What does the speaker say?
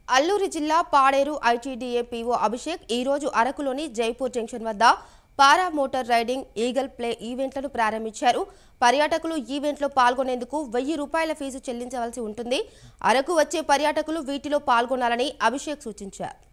అల్లూరి జిల్లా Paderu ITDA PO Abhishek ఈ రోజు అరకులోని జైపూర్ జంక్షన్ వద్ద పారామోటార్ రైడింగ్ ఈగల్ ప్లే ఈవెంట్లను ప్రారంభించారు. పర్యాటకులు ఈవెంట్లో పాల్గొనేందుకు ₹1000 ఫీజు చెల్లించవలసి ఉంటుంది. అరకు వచ్చే పర్యాటకులు వీటిలో పాల్గొనాలని అభిషేక్ సూచించారు.